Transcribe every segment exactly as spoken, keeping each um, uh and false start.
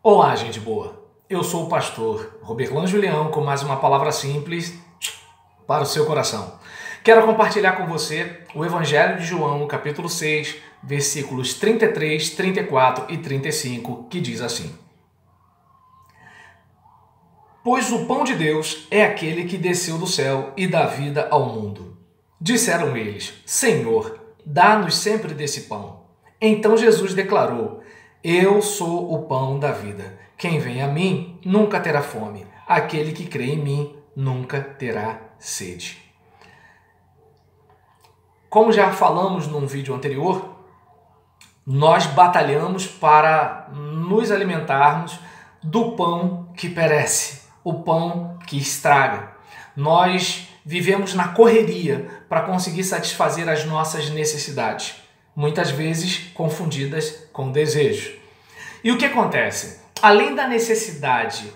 Olá, gente boa! Eu sou o pastor Roberlan Julião com mais uma palavra simples para o seu coração. Quero compartilhar com você o Evangelho de João, capítulo seis, versículos trinta e três, trinta e quatro e trinta e cinco, que diz assim: Pois o pão de Deus é aquele que desceu do céu e dá vida ao mundo. Disseram eles: Senhor, dá-nos sempre desse pão. Então Jesus declarou: Eu sou o pão da vida. Quem vem a mim nunca terá fome. Aquele que crê em mim nunca terá sede. Como já falamos num vídeo anterior, nós batalhamos para nos alimentarmos do pão que perece, o pão que estraga. Nós vivemos na correria para conseguir satisfazer as nossas necessidades, muitas vezes confundidas com desejo. E o que acontece? Além da necessidade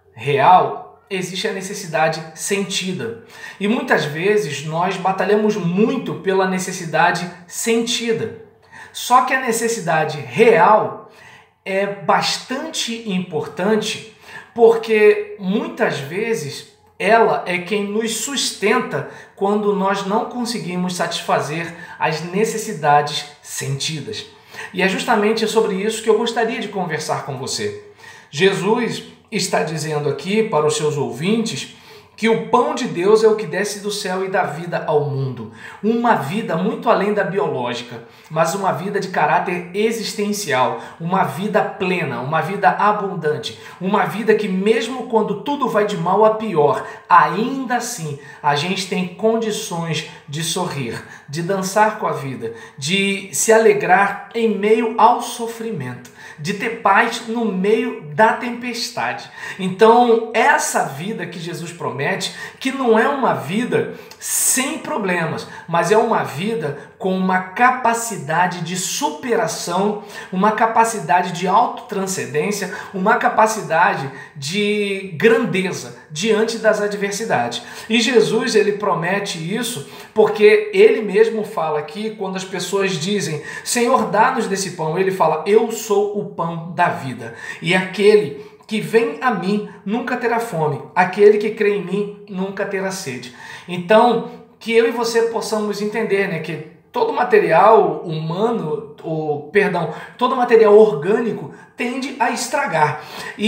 real, existe a necessidade sentida. E muitas vezes nós batalhamos muito pela necessidade sentida. Só que a necessidade real é bastante importante porque muitas vezes ela é quem nos sustenta quando nós não conseguimos satisfazer as necessidades sentidas. E é justamente sobre isso que eu gostaria de conversar com você. Jesus está dizendo aqui para os seus ouvintes que o pão de Deus é o que desce do céu e dá vida ao mundo. Uma vida muito além da biológica, mas uma vida de caráter existencial, uma vida plena, uma vida abundante, uma vida que mesmo quando tudo vai de mal a pior, ainda assim a gente tem condições de sorrir, de dançar com a vida, de se alegrar em meio ao sofrimento, de ter paz no meio da tempestade. Então, essa vida que Jesus promete, que não é uma vida sem problemas, mas é uma vida com uma capacidade de superação, uma capacidade de autotranscendência, uma capacidade de grandeza diante das adversidades. E Jesus, ele promete isso porque ele mesmo fala aqui, quando as pessoas dizem: Senhor, dá-nos desse pão, ele fala: eu sou o pão da vida. E aquele que vem a mim nunca terá fome, aquele que crê em mim nunca terá sede. Então, que eu e você possamos entender, né, que todo material humano, ou, perdão, todo material orgânico tende a estragar.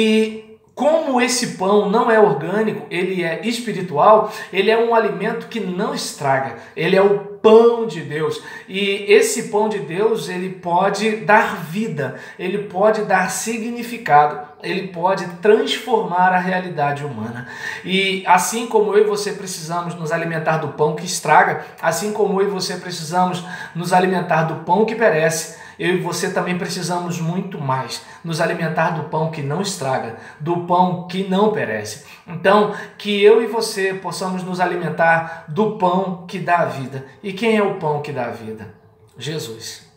E como esse pão não é orgânico, ele é espiritual, ele é um alimento que não estraga, ele é o pão de Deus. E esse pão de Deus, ele pode dar vida, ele pode dar significado, ele pode transformar a realidade humana. E assim como eu e você precisamos nos alimentar do pão que estraga, assim como eu e você precisamos nos alimentar do pão que perece, eu e você também precisamos muito mais nos alimentar do pão que não estraga, do pão que não perece. Então, que eu e você possamos nos alimentar do pão que dá a vida. E quem é o pão que dá a vida? Jesus.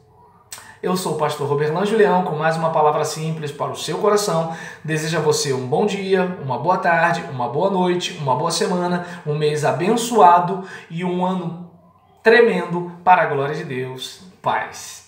Eu sou o pastor Roberlan Julião com mais uma palavra simples para o seu coração. Desejo a você um bom dia, uma boa tarde, uma boa noite, uma boa semana, um mês abençoado e um ano tremendo para a glória de Deus. Paz.